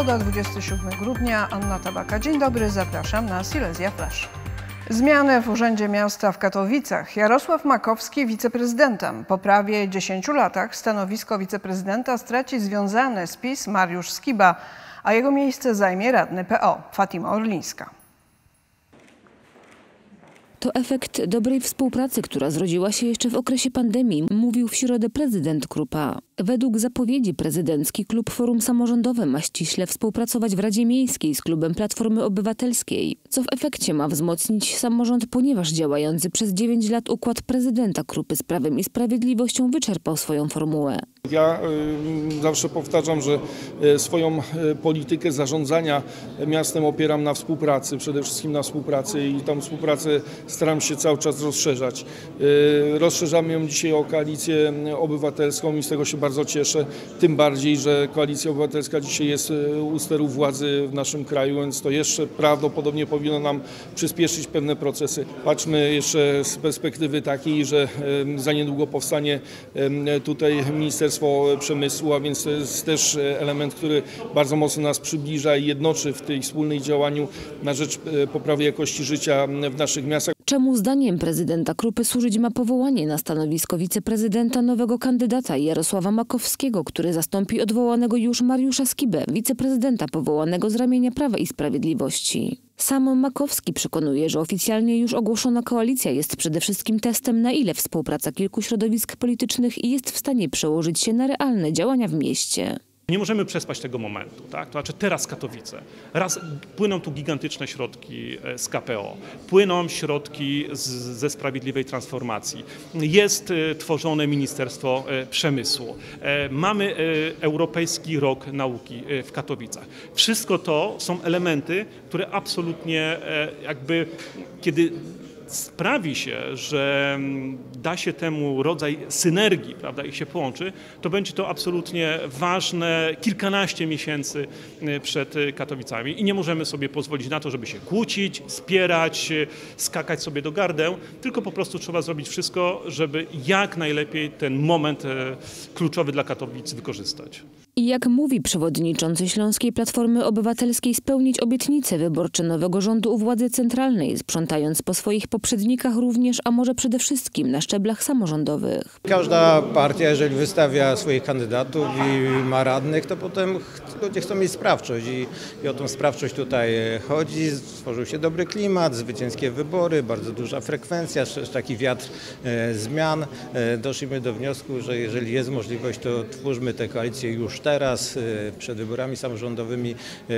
Środa, 27 grudnia, Anna Tabaka. Dzień dobry, zapraszam na Silesia Flash. Zmiany w Urzędzie Miasta w Katowicach. Jarosław Makowski wiceprezydentem. Po prawie 10 latach stanowisko wiceprezydenta straci związany z PiS Mariusz Skiba, a jego miejsce zajmie radny PO Fatima Orlińska. To efekt dobrej współpracy, która zrodziła się jeszcze w okresie pandemii, mówił w środę prezydent Krupa. Według zapowiedzi prezydencki klub Forum Samorządowe ma ściśle współpracować w Radzie Miejskiej z klubem Platformy Obywatelskiej, co w efekcie ma wzmocnić samorząd, ponieważ działający przez 9 lat układ prezydenta Krupy z Prawem i Sprawiedliwością wyczerpał swoją formułę. Ja zawsze powtarzam, że swoją politykę zarządzania miastem opieram na współpracy, przede wszystkim na współpracy i tą współpracę staram się cały czas rozszerzać. Rozszerzamy ją dzisiaj o Koalicję Obywatelską i z tego się bardzo cieszę, tym bardziej, że Koalicja Obywatelska dzisiaj jest u steru władzy w naszym kraju, więc to jeszcze prawdopodobnie powinno nam przyspieszyć pewne procesy. Patrzmy jeszcze z perspektywy takiej, że za niedługo powstanie tutaj Ministerstwo Przemysłu, a więc to jest też element, który bardzo mocno nas przybliża i jednoczy w tej wspólnej działaniu na rzecz poprawy jakości życia w naszych miastach. Czemu zdaniem prezydenta Krupy służyć ma powołanie na stanowisko wiceprezydenta nowego kandydata Jarosława Makowskiego, który zastąpi odwołanego już Mariusza Skibę, wiceprezydenta powołanego z ramienia Prawa i Sprawiedliwości? Sam Makowski przekonuje, że oficjalnie już ogłoszona koalicja jest przede wszystkim testem, na ile współpraca kilku środowisk politycznych jest w stanie przełożyć się na realne działania w mieście. Nie możemy przespać tego momentu, tak? To znaczy teraz Katowice. Raz płyną tu gigantyczne środki z KPO, płyną środki ze Sprawiedliwej Transformacji. Jest tworzone Ministerstwo Przemysłu. Mamy Europejski Rok Nauki w Katowicach. Wszystko to są elementy, które absolutnie kiedy sprawi się, że da się temu rodzaj synergii, prawda, i się połączy, to będzie to absolutnie ważne kilkanaście miesięcy przed Katowicami i nie możemy sobie pozwolić na to, żeby się kłócić, spierać, skakać sobie do gardeł, tylko po prostu trzeba zrobić wszystko, żeby jak najlepiej ten moment kluczowy dla Katowic wykorzystać. I jak mówi przewodniczący Śląskiej Platformy Obywatelskiej, spełnić obietnice wyborcze nowego rządu u władzy centralnej, sprzątając po swoich poprzednikach również, a może przede wszystkim na szczeblach samorządowych. Każda partia, jeżeli wystawia swoich kandydatów i ma radnych, to potem ludzie chcą mieć sprawczość i o tą sprawczość tutaj chodzi. Stworzył się dobry klimat, zwycięskie wybory, bardzo duża frekwencja, taki wiatr zmian. Doszliśmy do wniosku, że jeżeli jest możliwość, to twórzmy tę koalicję już teraz, przed wyborami samorządowymi,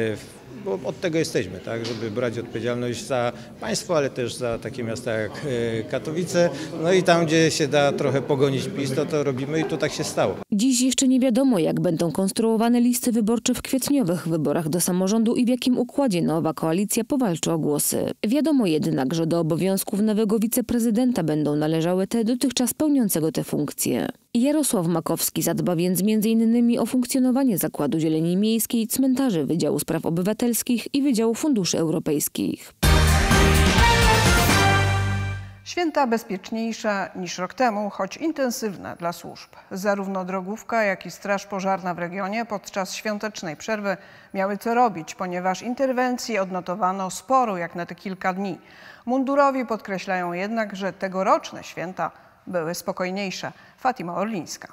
bo od tego jesteśmy, tak, żeby brać odpowiedzialność za państwo, ale też za takie miasta jak Katowice. No i tam, gdzie się da trochę pogonić PiS, to robimy i to tak się stało. Dziś jeszcze nie wiadomo, jak będą konstruowane listy wyborcze w kwietniowych wyborach do samorządu i w jakim układzie nowa koalicja powalczy o głosy. Wiadomo jednak, że do obowiązków nowego wiceprezydenta będą należały te dotychczas pełniącego te funkcje. Jarosław Makowski zadba więc m.in. o funkcjonowanie Zakładu Zieleni Miejskiej, cmentarzy, Wydziału Spraw Obywatelskich i Wydziału Funduszy Europejskich. Święta bezpieczniejsze niż rok temu, choć intensywne dla służb. Zarówno drogówka, jak i straż pożarna w regionie podczas świątecznej przerwy miały co robić, ponieważ interwencji odnotowano sporo jak na te kilka dni. Mundurowi podkreślają jednak, że tegoroczne święta były spokojniejsze. Fatima Orlińska.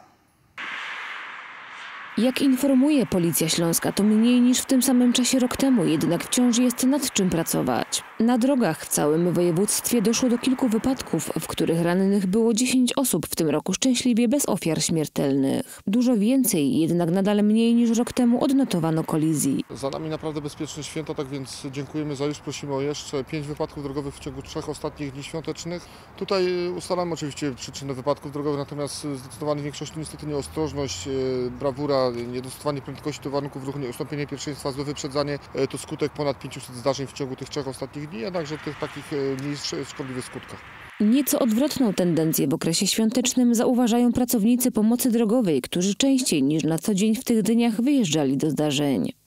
Jak informuje Policja Śląska, to mniej niż w tym samym czasie rok temu, jednak wciąż jest nad czym pracować. Na drogach w całym województwie doszło do kilku wypadków, w których rannych było 10 osób, w tym roku szczęśliwie bez ofiar śmiertelnych. Dużo więcej, jednak nadal mniej niż rok temu odnotowano kolizji. Za nami naprawdę bezpieczne święta, tak więc dziękujemy za już, prosimy o jeszcze 5 wypadków drogowych w ciągu 3 ostatnich dni świątecznych. Tutaj ustalamy oczywiście przyczyny wypadków drogowych, natomiast w zdecydowanej większości niestety nieostrożność, brawura, niedostosowanie prędkości do warunków ruchu, nieustąpienie pierwszeństwa, złe wyprzedzanie to skutek ponad 500 zdarzeń w ciągu tych 3 ostatnich dni, jednakże tych takich mniej szkodliwych skutkach. Nieco odwrotną tendencję w okresie świątecznym zauważają pracownicy pomocy drogowej, którzy częściej niż na co dzień w tych dniach wyjeżdżali do zdarzeń.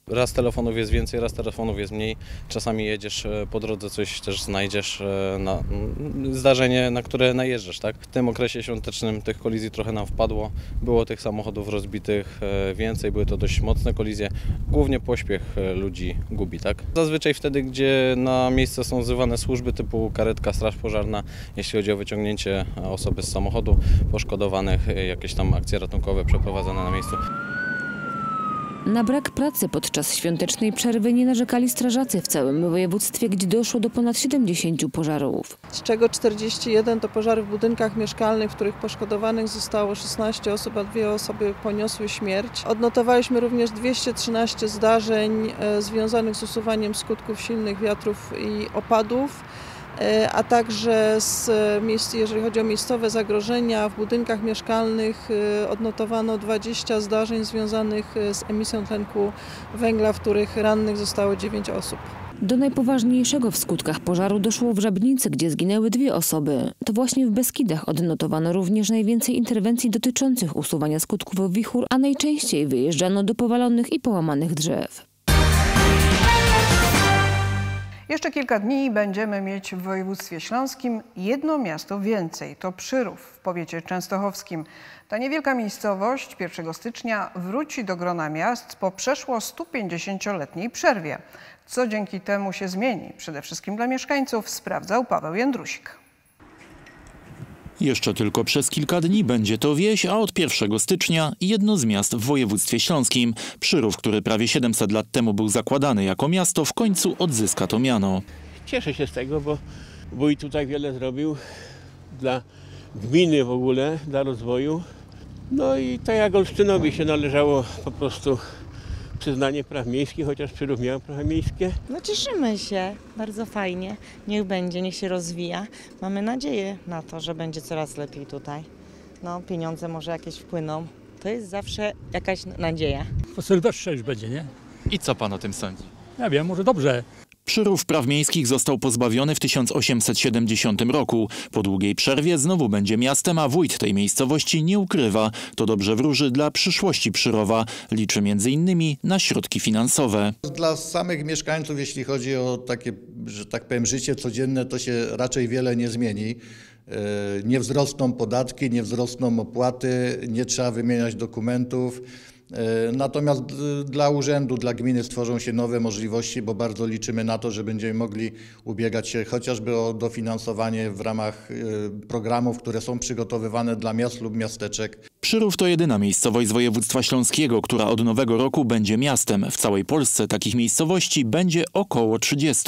Raz telefonów jest więcej, raz telefonów jest mniej. Czasami jedziesz po drodze, coś też znajdziesz, zdarzenie, na które najeżdżasz. Tak? W tym okresie świątecznym tych kolizji trochę nam wpadło. Było tych samochodów rozbitych więcej, były to dość mocne kolizje. Głównie pośpiech ludzi gubi. Tak? Zazwyczaj wtedy, gdzie na miejsce są wzywane służby typu karetka, straż pożarna, jeśli chodzi o wyciągnięcie osoby z samochodu, poszkodowanych, jakieś tam akcje ratunkowe przeprowadzane na miejscu. Na brak pracy podczas świątecznej przerwy nie narzekali strażacy w całym województwie, gdzie doszło do ponad 70 pożarów. Z czego 41 to pożary w budynkach mieszkalnych, w których poszkodowanych zostało 16 osób, a 2 osoby poniosły śmierć. Odnotowaliśmy również 213 zdarzeń związanych z usuwaniem skutków silnych wiatrów i opadów, a także jeżeli chodzi o miejscowe zagrożenia w budynkach mieszkalnych odnotowano 20 zdarzeń związanych z emisją tlenku węgla, w których rannych zostało 9 osób. Do najpoważniejszego w skutkach pożaru doszło w Żabnicy, gdzie zginęły 2 osoby. To właśnie w Beskidach odnotowano również najwięcej interwencji dotyczących usuwania skutków wichur, a najczęściej wyjeżdżano do powalonych i połamanych drzew. Jeszcze kilka dni i będziemy mieć w województwie śląskim jedno miasto więcej. To Przyrów w powiecie częstochowskim. Ta niewielka miejscowość 1 stycznia wróci do grona miast po przeszło 150-letniej przerwie. Co dzięki temu się zmieni? Przede wszystkim dla mieszkańców sprawdzał Paweł Jędrusik. Jeszcze tylko przez kilka dni będzie to wieś, a od 1 stycznia jedno z miast w województwie śląskim. Przyrów, który prawie 700 lat temu był zakładany jako miasto, w końcu odzyska to miano. Cieszę się z tego, bo wójt tutaj wiele zrobił dla gminy w ogóle, dla rozwoju. No i tak jak Olsztynowi się należało po prostu przyznanie praw miejskich, chociaż Przyrów miał prawa miejskie. No cieszymy się, bardzo fajnie. Niech będzie, niech się rozwija. Mamy nadzieję na to, że będzie coraz lepiej tutaj. No pieniądze może jakieś wpłyną. To jest zawsze jakaś nadzieja. Po Sylwestrze już będzie, nie? I co pan o tym sądzi? Ja wiem, może dobrze. Przyrów praw miejskich został pozbawiony w 1870 roku. Po długiej przerwie znowu będzie miastem, a wójt tej miejscowości nie ukrywa. To dobrze wróży dla przyszłości Przyrowa. Liczy m.in. na środki finansowe. Dla samych mieszkańców, jeśli chodzi o takie, że tak powiem, życie codzienne, to się raczej wiele nie zmieni. Nie wzrosną podatki, nie wzrosną opłaty, nie trzeba wymieniać dokumentów. Natomiast dla urzędu, dla gminy stworzą się nowe możliwości, bo bardzo liczymy na to, że będziemy mogli ubiegać się chociażby o dofinansowanie w ramach programów, które są przygotowywane dla miast lub miasteczek. Przyrów to jedyna miejscowość z województwa śląskiego, która od nowego roku będzie miastem. W całej Polsce takich miejscowości będzie około 30.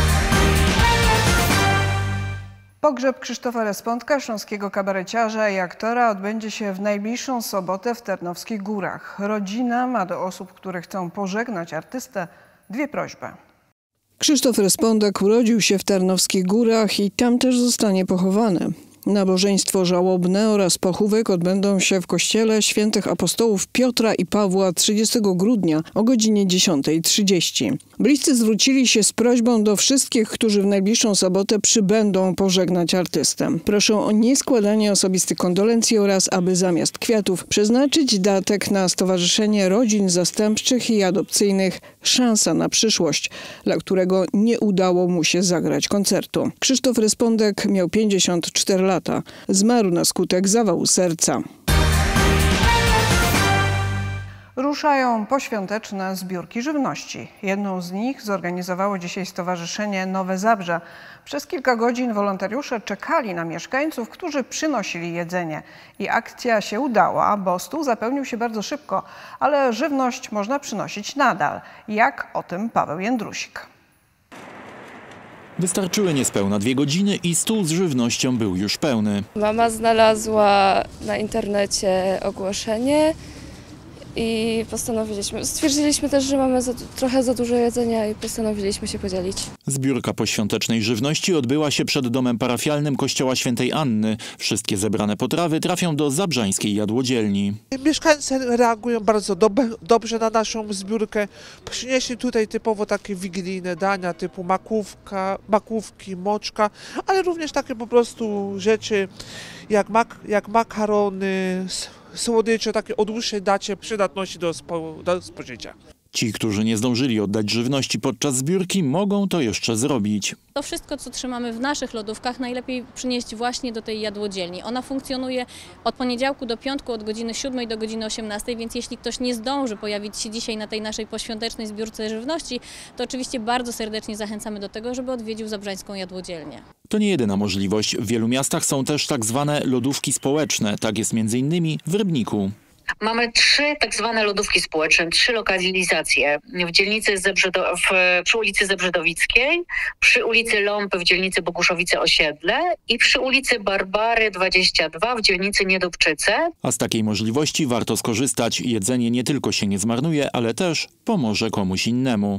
Pogrzeb Krzysztofa Respondka, śląskiego kabareciarza i aktora, odbędzie się w najbliższą sobotę w Tarnowskich Górach. Rodzina ma do osób, które chcą pożegnać artystę, 2 prośby. Krzysztof Respondek urodził się w Tarnowskich Górach i tam też zostanie pochowany. Nabożeństwo żałobne oraz pochówek odbędą się w kościele świętych apostołów Piotra i Pawła 30 grudnia o godzinie 10:30. Bliscy zwrócili się z prośbą do wszystkich, którzy w najbliższą sobotę przybędą pożegnać artystę. Proszą o nieskładanie osobistych kondolencji oraz aby zamiast kwiatów przeznaczyć datek na Stowarzyszenie Rodzin Zastępczych i Adopcyjnych Szansa na przyszłość, dla którego nie udało mu się zagrać koncertu. Krzysztof Respondek miał 54 lata. Zmarł na skutek zawału serca. Ruszają poświąteczne zbiórki żywności. Jedną z nich zorganizowało dzisiaj Stowarzyszenie Nowe Zabrze. Przez kilka godzin wolontariusze czekali na mieszkańców, którzy przynosili jedzenie. I akcja się udała, bo stół zapełnił się bardzo szybko, ale żywność można przynosić nadal. Jak o tym Paweł Jędrusik. Wystarczyły niespełna 2 godziny i stół z żywnością był już pełny. Mama znalazła na internecie ogłoszenie i stwierdziliśmy też, że mamy trochę za dużo jedzenia i postanowiliśmy się podzielić. Zbiórka poświątecznej żywności odbyła się przed domem parafialnym Kościoła Świętej Anny. Wszystkie zebrane potrawy trafią do zabrzańskiej jadłodzielni. Mieszkańcy reagują bardzo dobrze na naszą zbiórkę. Przynieśli tutaj typowo takie wigilijne dania typu makówki, moczka, ale również takie po prostu rzeczy jak makarony, słodycze, takie o dłuższej dacie przydatności do spożycia. Ci, którzy nie zdążyli oddać żywności podczas zbiórki, mogą to jeszcze zrobić. To wszystko, co trzymamy w naszych lodówkach, najlepiej przynieść właśnie do tej jadłodzielni. Ona funkcjonuje od poniedziałku do piątku, od godziny 7 do godziny 18, więc jeśli ktoś nie zdąży pojawić się dzisiaj na tej naszej poświątecznej zbiórce żywności, to oczywiście bardzo serdecznie zachęcamy do tego, żeby odwiedził zabrzańską jadłodzielnię. To nie jedyna możliwość. W wielu miastach są też tak zwane lodówki społeczne. Tak jest m.in. w Rybniku. Mamy 3 tak zwane lodówki społeczne, 3 lokalizacje. W dzielnicy przy ulicy Zebrzydowickiej, przy ulicy Ląpy w dzielnicy Boguszowice-Osiedle i przy ulicy Barbary 22 w dzielnicy Niedobczyce. A z takiej możliwości warto skorzystać. Jedzenie nie tylko się nie zmarnuje, ale też pomoże komuś innemu.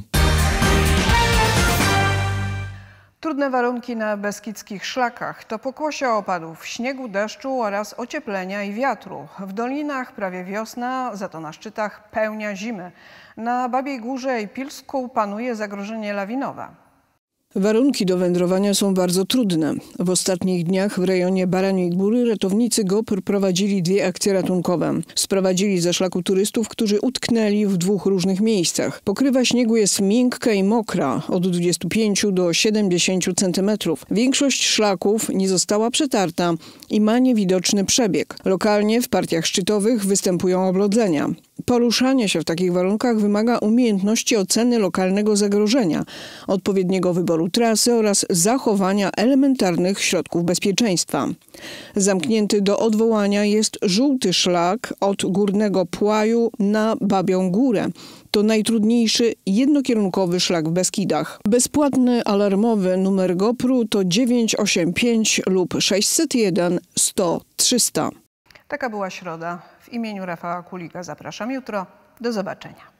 Trudne warunki na beskidzkich szlakach to pokłosie opadów śniegu, deszczu oraz ocieplenia i wiatru. W dolinach prawie wiosna, za to na szczytach pełnia zimy. Na Babiej Górze i Pilsku panuje zagrożenie lawinowe. Warunki do wędrowania są bardzo trudne. W ostatnich dniach w rejonie Baraniej Góry ratownicy GOPR prowadzili 2 akcje ratunkowe. Sprowadzili ze szlaku turystów, którzy utknęli w 2 różnych miejscach. Pokrywa śniegu jest miękka i mokra, od 25 do 70 cm. Większość szlaków nie została przetarta i ma niewidoczny przebieg. Lokalnie w partiach szczytowych występują oblodzenia. Poruszanie się w takich warunkach wymaga umiejętności oceny lokalnego zagrożenia, odpowiedniego wyboru trasy oraz zachowania elementarnych środków bezpieczeństwa. Zamknięty do odwołania jest żółty szlak od Górnego Płaju na Babią Górę. To najtrudniejszy jednokierunkowy szlak w Beskidach. Bezpłatny alarmowy numer GOPR-u to 985 lub 601 100 300. Taka była środa. W imieniu Rafała Kulika zapraszam jutro. Do zobaczenia.